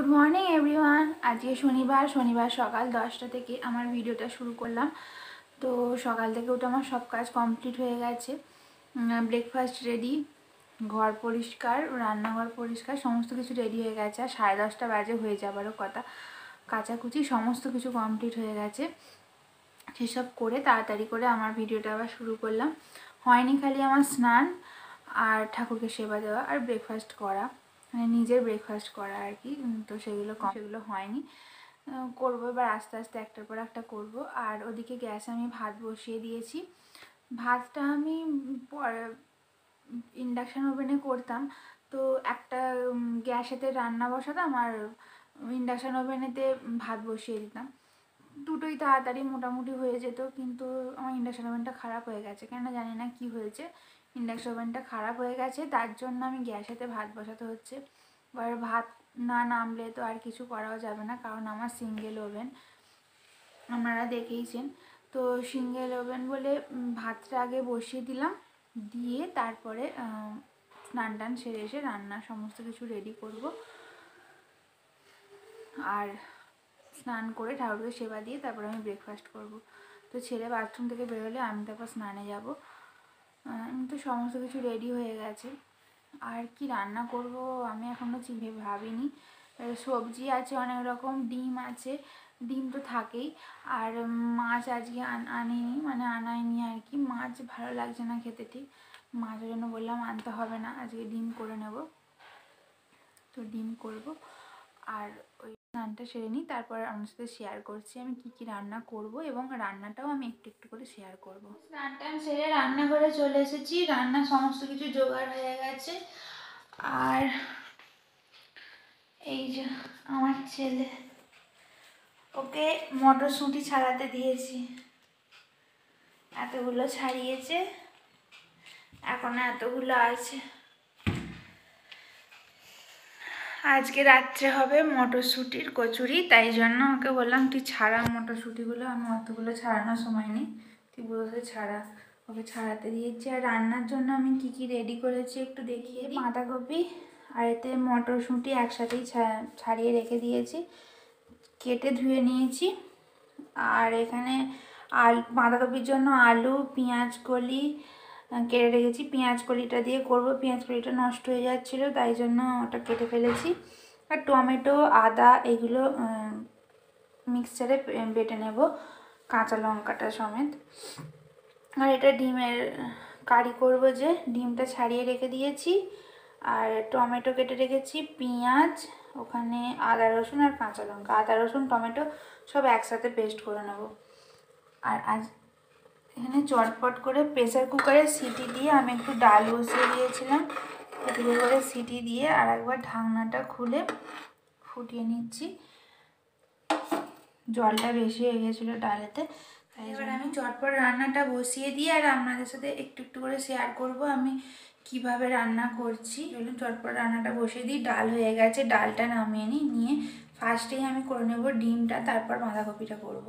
Morning everyone. আজকে শনিবার সকাল 10টা থেকে আমার ভিডিওটা শুরু করলাম। তো সকাল থেকে উঠে আমার সব কাজ কমপ্লিট হয়ে গেছে। ব্রেকফাস্ট রেডি, ঘর পরিষ্কার, রান্নাঘর পরিষ্কার, সমস্ত কিছু রেডি হয়ে গেছে। আর 10:30 বাজে, হয়ে যাবারও কথা। কাচাকুচি সমস্ত কিছু কমপ্লিট হয়ে গেছে। সেসব করে তাড়াতাড়ি করে আমার ভিডিওটা আবার শুরু করলাম। হয়নি খালি আমার স্নান আর ঠাকুরকে সেবা দেওয়া আর ব্রেকফাস্ট করা, মানে নিজের ব্রেকফাস্ট করা আর কি। তো সেগুলো হয়নি, করবো এবার আস্তে আস্তে, একটার পর একটা করব। আর ওদিকে গ্যাসে আমি ভাত বসিয়ে দিয়েছি। ভাতটা আমি ইন্ডাকশান ওভেনে করতাম, তো একটা গ্যাসেতে রান্না বসাতাম আর ইন্ডাকশান ওভেনেতে ভাত বসিয়ে দিতাম। দুটোই তাড়াতাড়ি মোটামুটি হয়ে যেত, কিন্তু আমার ইন্ডাকশান ওভেনটা খারাপ হয়ে গেছে, কেন জানি না কি হয়েছে। ইন্ডাকশান ওভেনটা খারাপ হয়ে গেছে, তার জন্য আমি গ্যাসেতে ভাত বসাতে হচ্ছে। এবার ভাত না নামলে তো আর কিছু করাও যাবে না, কারণ আমার সিঙ্গেল ওভেন, আপনারা দেখেইছেন। তো সিঙ্গেল ওভেন বলে ভাতটা আগে বসিয়ে দিলাম, দিয়ে তারপরে স্নান টান সেরে এসে রান্না সমস্ত কিছু রেডি করব। আর স্নান করে ঠাকুরকে সেবা দিয়ে তারপরে আমি ব্রেকফাস্ট করব। তো ছেলে বাথরুম থেকে বেরোলে আমি তারপর স্নানে যাব। তো সমস্ত কিছু রেডি হয়ে গেছে। আর কি রান্না করব আমি এখনও ভাবিনি। সবজি আছে অনেক রকম, ডিম আছে, ডিম তো থাকেই। আর মাছ আজকে আনিনি, মানে আনাইনি আর কি। মাছ ভালো লাগছে না খেতে ঠিক, মাছের জন্য বললাম আনতে হবে না, আজকে ডিম করে নেব। তো ডিম করব। আর ওই স্নানটা সেরে নিই, তারপর আমার সাথে শেয়ার করছি আমি কি রান্না করব, এবং রান্নাটাও আমি একটু একটু করে শেয়ার করব। স্নান টান সেরে রান্নাঘরে চলে এসেছি, রান্না সমস্ত কিছু জোগাড় হয়ে গেছে। আর এই যে আমার ছেলে, ওকে মটরশুঁটি ছাড়াতে দিয়েছি, এতগুলো ছাড়িয়েছে, এখনো এতগুলো আছে। আজকে রাত্রে হবে মটরশুঁটির কচুরি, তাই জন্য ওকে বললাম তুই ছাড়া মটরশুঁটিগুলো, আমি অতগুলো ছাড়ানোর সময় নেই, তুই বসে ছাড়া। ওকে ছাড়াতে দিয়েছি। আর রান্নার জন্য আমি কি রেডি করেছি একটু দেখিয়ে দিই। বাঁধাকপি আর এতে মটরশুঁটি একসাথেই ছাড়িয়ে রেখে দিয়েছি, কেটে ধুয়ে নিয়েছি। আর এখানে বাঁধাকপির জন্য আলু, পেঁয়াজ কলি কেটে রেখেছি। পেঁয়াজ কলিটা দিয়ে করব, পেঁয়াজ কলিটা নষ্ট হয়ে যাচ্ছিলো, তাই জন্য ওটা কেটে ফেলেছি। আর টমেটো, আদা এগুলো মিক্সচারে বেটে নেব, কাঁচা লঙ্কাটা সমেত। আর এটা ডিমের কারি করব, যে ডিমটা ছাড়িয়ে রেখে দিয়েছি। আর টমেটো কেটে রেখেছি, পেঁয়াজ, ওখানে আদা রসুন আর কাঁচা লঙ্কা, আদা রসুন টমেটো সব একসাথে পেস্ট করে নেব। আর আজ এখানে চটপট করে প্রেসার কুকারে সিটি দিয়ে আমি একটু ডাল বসিয়ে দিয়েছিলাম, একটু করে সিটি দিয়ে আর একবার ঢাকনাটা খুলে ফুটিয়ে নিচ্ছি। জলটা বেশি হয়ে গেছিলো ডালেতে, তাই এবার আমি চটপট রান্নাটা বসিয়ে দিই আর আপনাদের সাথে একটু একটু করে শেয়ার করব আমি কিভাবে রান্না করছি। চলুন চটপট রান্নাটা বসিয়ে দিই। ডাল হয়ে গেছে, ডালটা নামিয়ে নিয়ে ফার্স্টেই আমি করে নেব ডিমটা, তারপর বাঁধাকপিটা করব।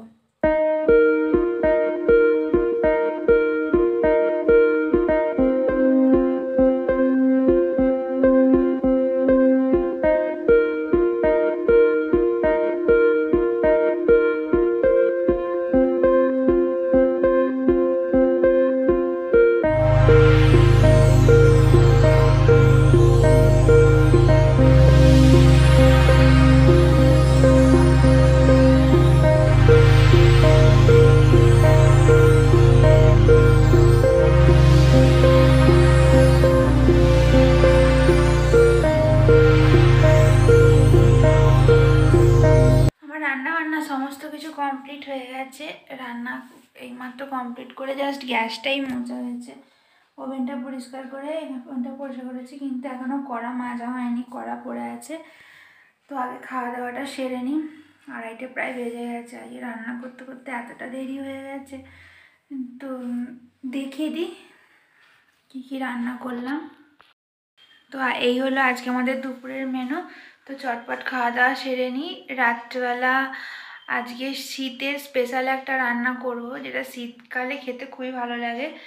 সমস্ত কিছু কমপ্লিট হয়ে গেছে, রান্না এইমাত্র কমপ্লিট করে জাস্ট গ্যাসটাই মোছা হয়েছে। ওভেনটা পরিষ্কার করে ওভেনটা পরিষ্কার করেছি, কিন্তু এখনও কড়া মাজা হয়নি, কড়া পড়ে আছে। তো আগে খাওয়া দাওয়াটা সেরে নিই, 2:30 প্রায় বেজে গেছে। আজকে রান্না করতে করতে এতটা দেরি হয়ে গেছে। তো দেখিয়ে দিই কী রান্না করলাম। তো এই হলো আজকে আমাদের দুপুরের মেনু। তো চটপট খাওয়া দাওয়া সেরে নিই। রাত্রেবেলা আজকে শীতের স্পেশাল একটা রান্না করব, যেটা শীতকালে খেতে খুবই ভালো লাগে।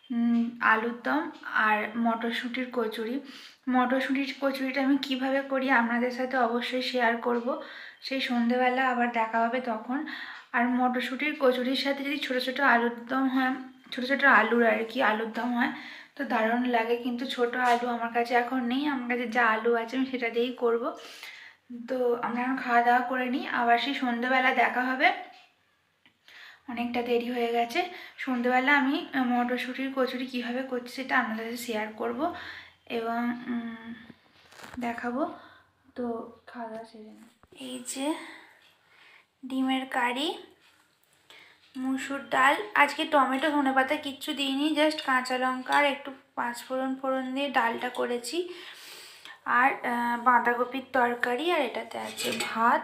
আলুর দম আর মটরশুঁটির কচুরি। মটরশুঁটির কচুরিটা আমি কিভাবে করি আপনাদের সাথে অবশ্যই শেয়ার করব, সেই সন্ধেবেলা আবার দেখা হবে তখন। আর মটরশুঁটির কচুরির সাথে যদি ছোটো ছোটো আলুর দম হয়, ছোটো ছোটো আলুর আর কি আলুর দম হয় তো দারুণ লাগে। কিন্তু ছোট আলু আমার কাছে এখন নেই, আমার কাছে যা আলু আছে আমি সেটা দিয়েই করব। তো আমরা এখন খাওয়া দাওয়া করে নিই, আবার সেই সন্ধেবেলা দেখা হবে। অনেকটা দেরি হয়ে গেছে। সন্ধেবেলা আমি মটরশুঁটির কচুরি কীভাবে করছি সেটা আপনাদের সাথে শেয়ার করব এবং দেখাবো। তো খাওয়া দাওয়া সেরে নিই। এই যে ডিমের কারি, মুসুর ডাল, আজকে টমেটো ধনেপাতা কিচ্ছু দিইনি, জাস্ট কাঁচা লঙ্কা আর একটু পাঁচফোড়ন দিয়ে ডালটা করেছি। আর বাঁধাকপির তরকারি, আর এটাতে আছে ভাত।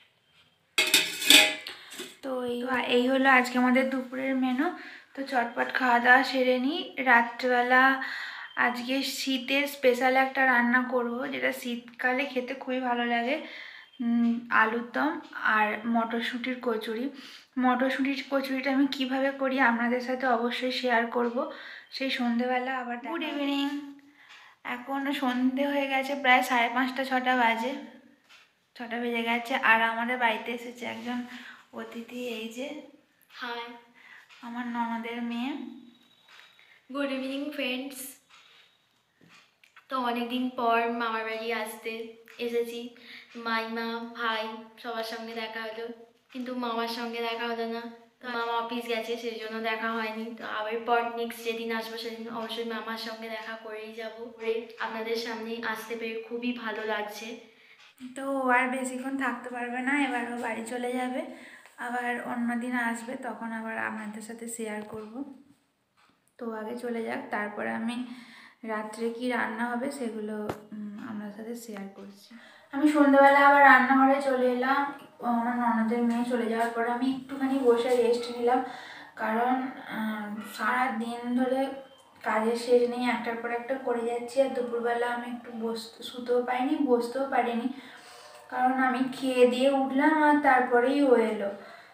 তো এই হলো আজকে আমাদের দুপুরের মেনু। তো চটপট খাওয়া দাওয়া সেরে নিই। রাত্রেবেলা আজকে শীতের স্পেশাল একটা রান্না করব, যেটা শীতকালে খেতে খুবই ভালো লাগে, আলুর দম আর মটরশুঁটির কচুরি। মটরশুঁটির কচুরিটা আমি কিভাবে করি আপনাদের সাথে অবশ্যই শেয়ার করব, সেই সন্ধেবেলা আবার। গুড ইভিনিং, এখন সন্ধে হয়ে গেছে, প্রায় 5:30 6টা বাজে, 6টা বেজে গেছে। আর আমাদের বাড়িতে এসেছে একজন অতিথি, এই যে হাই, আমার ননদের মেয়ে। Good evening friends. তো অনেকদিন পর মামার বাড়ি এসেছি। মাইমা, ভাই সবার সঙ্গে দেখা হলো, কিন্তু মামার সঙ্গে দেখা হলো না। তো মামা অফিস গেছে, সেই জন্য দেখা হয়নি। তো আবার পর নেক্সট যেদিন আসবো সেদিন অবশ্যই মামার সঙ্গে দেখা করেই যাবো। আপনাদের সামনে আসতে পেরে খুবই ভালো লাগছে। তো আর বেশিক্ষণ থাকতে পারবে না, এবার ও বাড়ি চলে যাবে, আবার অন্যদিন আসবে, তখন আবার আপনাদের সাথে শেয়ার করব। তো আগে চলে যাক, তারপরে আমি রাত্রে কি রান্না হবে সেগুলো আপনার সাথে শেয়ার করছি। আমি সন্ধ্যাবেলা আবার রান্নাঘরে চলে এলাম। আমার ননদের মেয়ে চলে যাওয়ার পরে আমি একটুখানি বসে রেস্ট নিলাম, কারণ সারা দিন ধরে কাজের শেষ নেই, একটার পর একটা করে যাচ্ছি। আর দুপুরবেলা আমি একটু শুতেও পাইনি, বসতেও পারিনি, কারণ আমি খেয়ে দিয়ে উঠলাম আর তারপরেই ও এলো,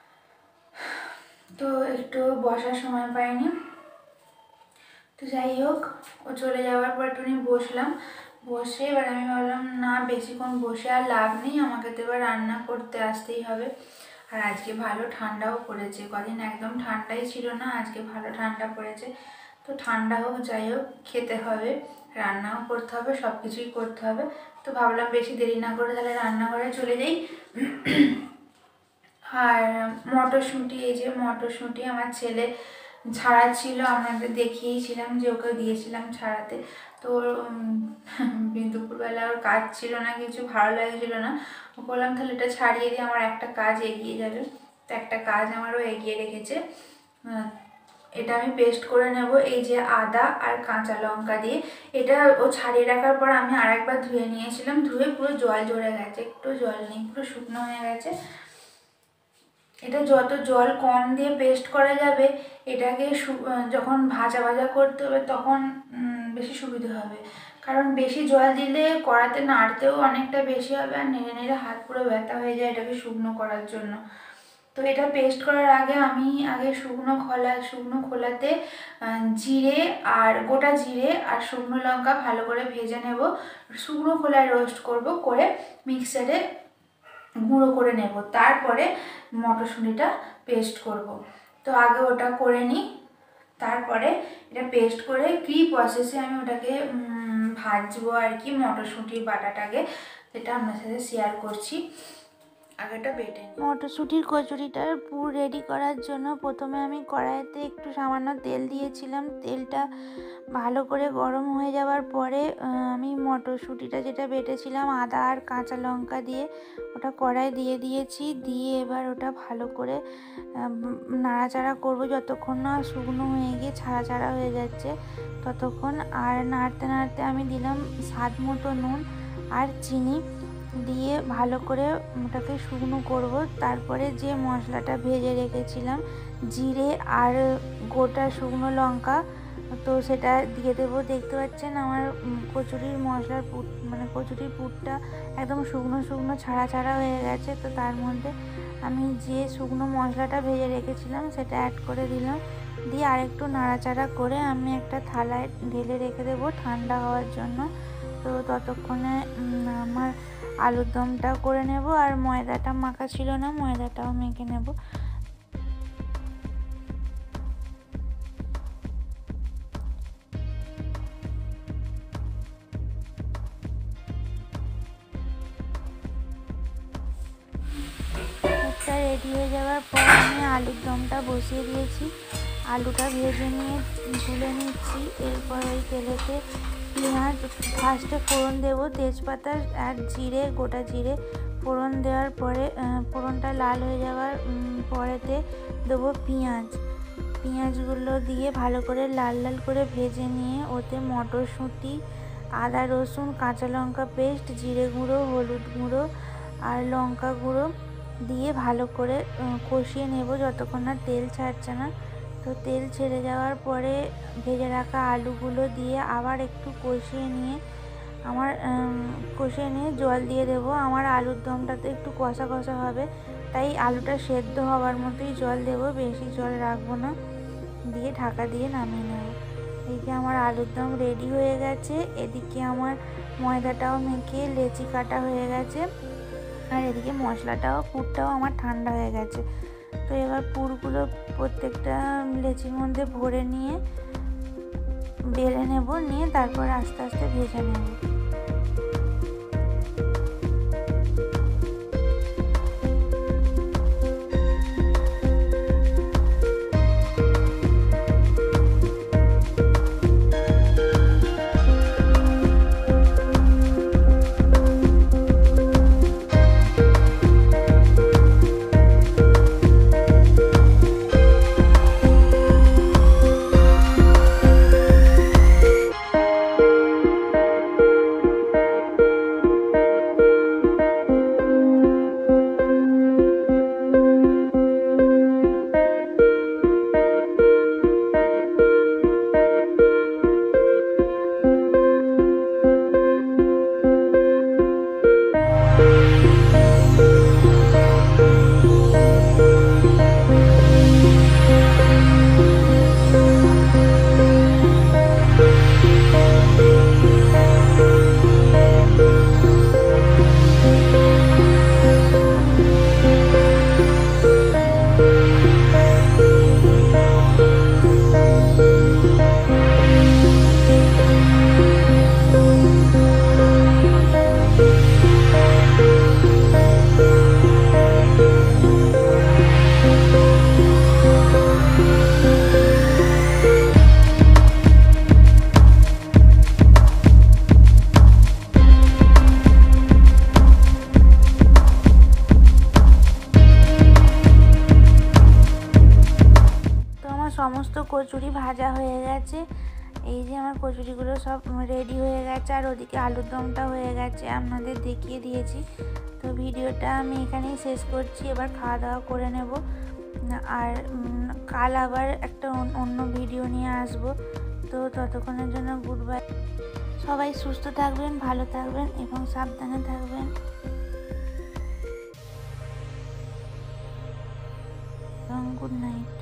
তো একটু বসার সময় পাইনি। তো যাই হোক, ও চলে যাওয়ার পর একটুখানি বসলাম, বসে এবার আমি ভাবলাম না বেশিক্ষণ বসে আর লাভ নেই, আমাকে তো এবার রান্না করতে আসতেই হবে। আর আজকে ভালো ঠান্ডাও পড়েছে, কদিন একদম ঠান্ডাই ছিল না, আজকে ভালো ঠান্ডা পড়েছে। তো ঠান্ডা হোক যাই হোক খেতে হবে, রান্নাও করতে হবে, সব কিছুই করতে হবে। তো ভাবলাম বেশি দেরি না করে তাহলে রান্নাঘরে চলে যাই। আর মটরশুঁটি, এই যে মটরশুঁটি আমার ছেলে ছাড়াচ্ছিল, আপনাদের দেখিয়েছিলাম যে ওকে দিয়েছিলাম ছাড়াতে। তো দুপুরবেলা ওর কাজ ছিল না, কিছু ভালো লাগছিল না, ও বললাম তাহলে এটা ছাড়িয়ে দিয়ে আমার একটা কাজ এগিয়ে যাবে। তো একটা কাজ আমারও এগিয়ে রেখেছে। এটা আমি পেস্ট করে নেব, এই যে আদা আর কাঁচা লঙ্কা দিয়ে। এটা ও ছাড়িয়ে রাখার পর আমি আরেকবার ধুয়ে নিয়েছিলাম, ধুয়ে পুরো জল ঝরে গেছে, একটু জল নেই, পুরো শুকনো হয়ে গেছে। এটা যত জল কম দিয়ে পেস্ট করা যাবে, এটাকে যখন ভাজা করতে হবে তখন বেশি সুবিধা হবে, কারণ বেশি জল দিলে কড়াতে নাড়তেও অনেকটা বেশি হবে, আর নেড়ে নেড়ে হাত পুরো ব্যথা হয়ে যায় এটাকে শুকনো করার জন্য। তো এটা পেস্ট করার আগে আমি শুকনো খোলাতে জিরে আর গোটা জিরে আর শুকনো লঙ্কা ভালো করে ভেজে নেব, শুকনো খোলায় রোস্ট করব, করে মিক্সারে গুঁড়ো করে নেব, তারপরে মটরশুঁটিটা পেস্ট করব। তো আগে ওটা করে নিই, তারপরে এটা পেস্ট করে কি প্রসেসে আমি ওটাকে ভাজবো আর কি, মটরশুঁটির বাটাটাকে, এটা আপনার সাথে শেয়ার করছি। আগেটা বেটে নিই। মটরশুঁটির কচুরিটার পুর রেডি করার জন্য প্রথমে আমি কড়াইতে একটু সামান্য তেল দিয়েছিলাম, তেলটা ভালো করে গরম হয়ে যাওয়ার পরে আমি মটরশুঁটিটা যেটা বেটেছিলাম আদা আর কাঁচা লঙ্কা দিয়ে ওটা কড়াই দিয়ে দিয়েছি, দিয়ে এবার ওটা ভালো করে নাড়াচাড়া করব যতক্ষণ না শুকনো হয়ে গিয়ে ছাড়া ছাড়া হয়ে যাচ্ছে ততক্ষণ। আর নাড়তে নাড়তে আমি দিলাম স্বাদ মতো নুন আর চিনি দিয়ে ভালো করে ওটাকে শুকনো করব। তারপরে যে মশলাটা ভেজে রেখেছিলাম জিরে আর গোটা শুকনো লঙ্কা, তো সেটা দিয়ে দেবো। দেখতে পাচ্ছেন আমার কচুরির মশলার পুর, মানে কচুরির পুরটা একদম শুকনো শুকনো ছাড়া ছাড়া হয়ে গেছে। তো তার মধ্যে আমি যে শুকনো মশলাটা ভেজে রেখেছিলাম সেটা অ্যাড করে দিলাম, দিয়ে আরেকটু নাড়াচাড়া করে আমি একটা থালায় ঢেলে রেখে দেবো ঠান্ডা হওয়ার জন্য। তো ততক্ষণে আমার আলুর দমটাও করে নেব, আর ময়দাটা মাখা ছিল না, ময়দাটাও মেখে নেব। একটা রেডি হয়ে যাওয়ার পর আমি আলুর দমটা বসিয়ে দিয়েছি। আলুটা ভেজে নিয়ে তুলে নিচ্ছি। এরপর ওই তেলেতে পেঁয়াজ ফার্স্টে ফোড়ন দেবো, তেজপাতা আর জিরে, গোটা জিরে ফোড়ন দেওয়ার পরে ফোড়নটা লাল হয়ে যাওয়ার পরেতে দেবো পেঁয়াজগুলো দিয়ে ভালো করে লাল লাল করে ভেজে নিয়ে ওতে মটরশুঁটি, আদা রসুন কাঁচা লঙ্কা পেস্ট, জিরে গুঁড়ো, হলুদ গুঁড়ো আর লঙ্কা গুঁড়ো দিয়ে ভালো করে কষিয়ে নেব যতক্ষণ না তেল ছাড়ছে না। তো তেল ছেড়ে যাওয়ার পরে ভেজে রাখা আলুগুলো দিয়ে আবার একটু কষিয়ে নিয়ে জল দিয়ে দেবো। আমার আলুর দমটাতে একটু কষা কষা হবে, তাই আলুটা সেদ্ধ হওয়ার মতোই জল দেবো, বেশি জল রাখবো না। দিয়ে ঢাকা দিয়ে নামিয়ে নেব। এই যে আমার আলুর দম রেডি হয়ে গেছে। এদিকে আমার ময়দাটাও মেখে লেচি কাটা হয়ে গেছে, আর এদিকে পুরটাও আমার ঠান্ডা হয়ে গেছে। তো এবার পুরগুলো প্রত্যেকটা লেচির মধ্যে ভরে নিয়ে বেলে নেব, নিয়ে তারপর আস্তে আস্তে ভেজে নেব। সমস্ত কচুরি ভাজা হয়ে গেছে। এই যে আমার কচুরিগুলো সব রেডি হয়ে গেছে, আর ওদিকে আলুর দমটা হয়ে গেছে, আপনাদের দেখিয়ে দিয়েছি। তো ভিডিওটা আমি এখানেই শেষ করছি, এবার খাওয়া দাওয়া করে নেব। আর কাল আবার একটা অন্য ভিডিও নিয়ে আসব। তো ততক্ষণের জন্য গুড বাই। সবাই সুস্থ থাকবেন, ভালো থাকবেন এবং সাবধানে থাকবেন এবং গুড নাইট।